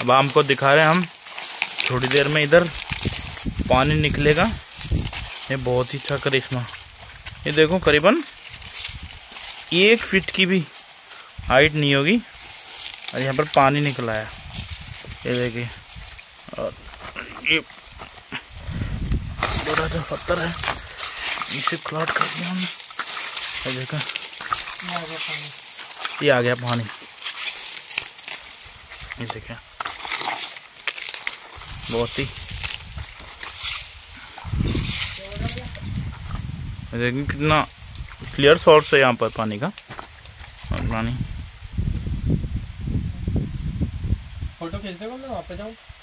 अब आपको दिखा रहे हैं हम, थोड़ी देर में इधर पानी निकलेगा। ये बहुत ही अच्छा करिश्मा, ये देखो करीबन 1 फीट की भी हाइट नहीं होगी और यहाँ पर पानी निकला है, ये देखिए। और ये बड़ा सा पत्थर है, इसे प्लॉट कर दिया हमने, ये देखो ये आ गया पानी, ये देखिए बहुत ही, देखिए कितना क्लियर सोर्स है यहाँ पर पानी का। और पानी फोटो खींच दे, वहाँ पे जाऊँ।